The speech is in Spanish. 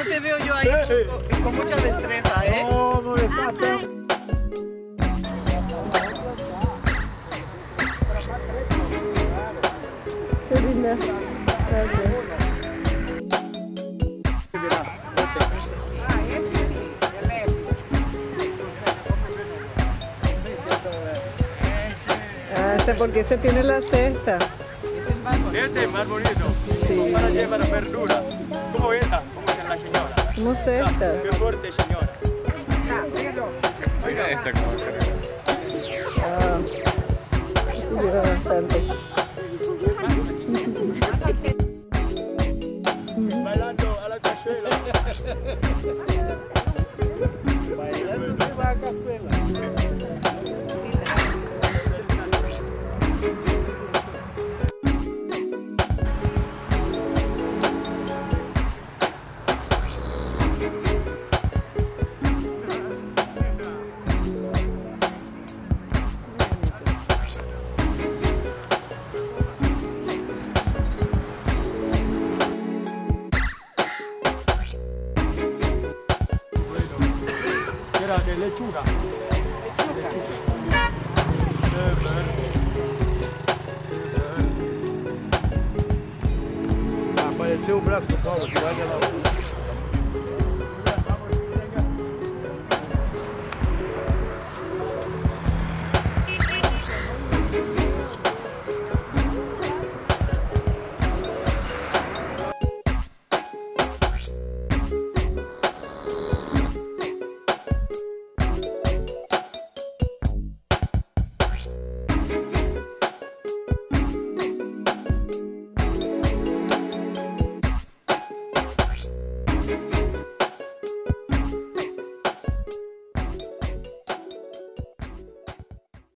no te veo yo ahí con mucha destreza, ¿eh? No, no le falta. Qué linda. Gracias. Ah, ese porque ese tiene la cesta. Este es más bonito. Sí. Para llevar verdura. ¿Cómo esta? ¿Cómo es la señora? ¿Cómo cesta? Qué fuerte, señora. Oiga esta como Ah, lleva bastante. bailando a la cazuela. Bailando a la cazuela. De lechuga. Apareceu o braço do Paulo, que vai lá.